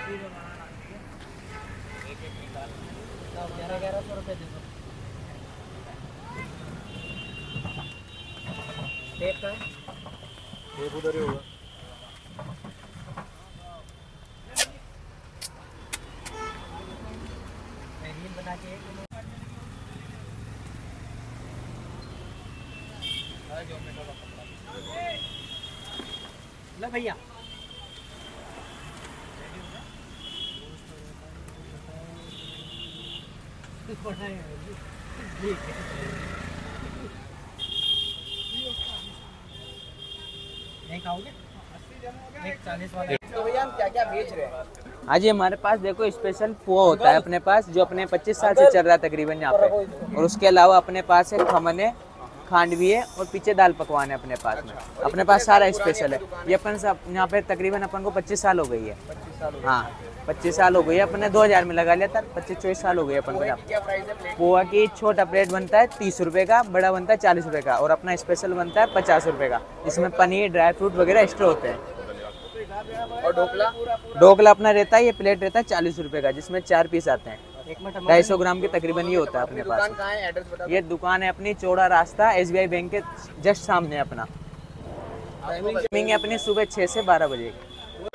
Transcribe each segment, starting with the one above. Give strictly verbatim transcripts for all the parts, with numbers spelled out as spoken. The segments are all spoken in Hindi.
ग्यारह ग्यारह सौ रुपये दे दो। टेप का टेप उधर ही होगा। बना के लो भैया। नहीं खाओगे? चालीस वाला। तो भैया हम क्या क्या बेच रहे हैं? हाँ जी, हमारे पास देखो स्पेशल पोहा होता है अपने पास, जो अपने पच्चीस साल से चल रहा है तकरीबन यहाँ पे। और उसके अलावा अपने पास है खमन है, खांडवी है और पीछे दाल पकवान है अपने पास में। अपने पास सारा स्पेशल है। ये अपन सब यहाँ पे तकरीबन अपन को पच्चीस साल हो गई है। हाँ पच्चीस साल हो गई है। अपने दो हज़ार में लगा लिया था, पच्चीस चौबीस साल हो गई अपन को। पोहा की छोटा प्लेट बनता है तीस रुपये का, बड़ा बनता है चालीस रुपये का और अपना स्पेशल बनता है पचास रुपये का। इसमें पनीर, ड्राई फ्रूट वगैरह एक्स्ट्रा होते हैं। और ढोकला ढोकला अपना रहता है, ये प्लेट रहता है चालीस रुपये का, जिसमें चार पीस आते हैं। ढाई सौ ग्राम के तकरीबन ये होता है अपने पास। कहाँ है? एड्रेस बता। ये दुकान है अपनी चौड़ा रास्ता एस बी आई बैंक के जस्ट सामने अपना। टाइमिंग है अपनी सुबह छः से बारह बजे की।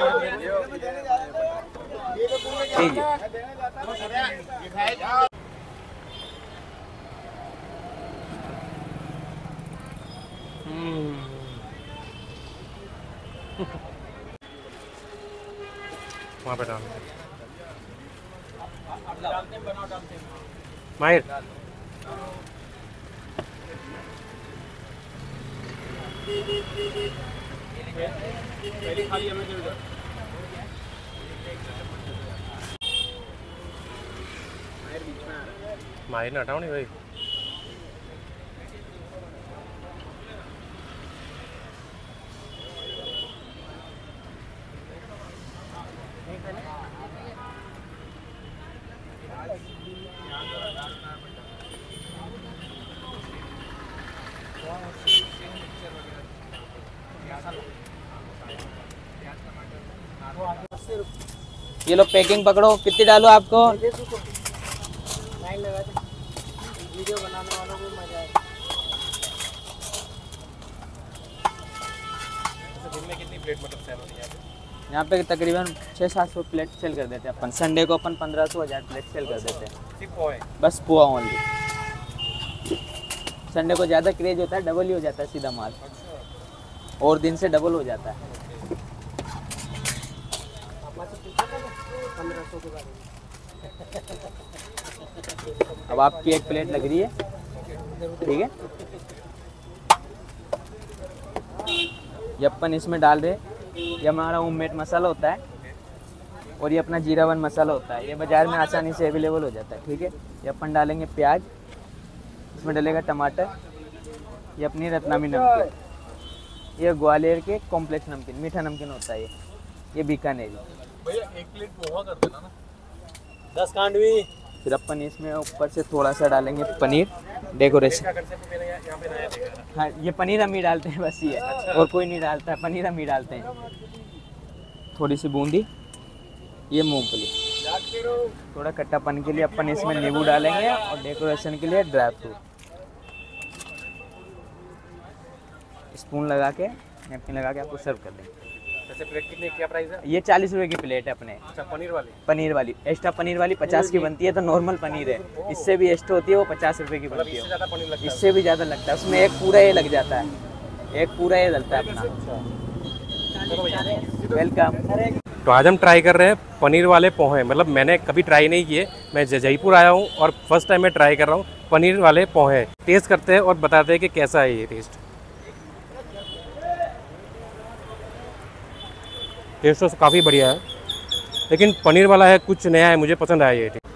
जी जी। वहाँ पे डाल माहिर। माहिर ना हटाओ नहीं भाई। ये लो पैकिंग पकड़ो, कितनी डालो आपको? वीडियो बनाने वालों को मजा आए। दिन में कितनी प्लेट मतलब सेल होती है यहाँ पे? तकरीबन छः सात सौ प्लेट सेल कर देते हैं अपन। संडे को अपन पंद्रह सौ हज़ार प्लेट सेल कर देते हैं। सिर्फ पोहा है? बस पोहा ओनली। संडे को ज़्यादा क्रेज होता है, डबल ही हो जाता है सीधा माल। और दिन से डबल हो जाता है। पंद्रह सौ के बारे में। अब आपकी एक प्लेट लग रही है, ठीक है? ये अपन इसमें डाल रहे, ये हमारा होममेड मसाला होता है और ये अपना जीरा वन मसाला होता है। ये बाज़ार में आसानी से अवेलेबल हो जाता है, ठीक है? ये अपन डालेंगे प्याज, इसमें डलेगा टमाटर, ये अपनी रत्नामी नमकीन, ये ग्वालियर के कॉम्प्लेक्स नमकीन, मीठा नमकीन होता है ये ये बीकानेरी। भैया एक प्लेट पोहा कर देना ना। दस खांडवी। फिर अपन इसमें ऊपर से थोड़ा सा डालेंगे पनीर डेकोरेशन। हाँ ये पनीर हम ही डालते हैं बस, ये और कोई नहीं डालता है, पनीर हम ही डालते हैं। थोड़ी सी बूंदी, ये मूंगफली। थोड़ा खट्टापन के लिए अपन इसमें नींबू डालेंगे और डेकोरेशन के लिए ड्राई फ्रूट। स्पून लगा के, नैपकिन लगा के आपको सर्व कर देंगे। वैसे प्लेट कितने, क्या प्राइस है? ये चालीस रुपए की प्लेट है अपने। अच्छा पनीर वाली? पनीर वाली एक्स्ट्रा पनीर वाली पचास की बनती है, तो नॉर्मल पनीर है, इससे भी एक्स्ट्रा होती है, वो पचास रुपए की बनती है। इससे ज़्यादा पनीर लगता है? इससे भी ज़्यादा लगता है, उसमें एक पूरा ये लग जाता है, एक पूरा ये डलता है अपना। वेलकम। तो आज हम ट्राई कर रहे हैं पनीर वाले पोहे। मतलब मैंने कभी ट्राई नहीं किए, मैं जयपुर आया हूँ और फर्स्ट टाइम मैं ट्राई कर रहा हूँ पनीर वाले पोहे। टेस्ट करते हैं और बताते हैं कि कैसा है ये टेस्ट। टेस्ट तो काफ़ी बढ़िया है, लेकिन पनीर वाला है, कुछ नया है, मुझे पसंद आया ये।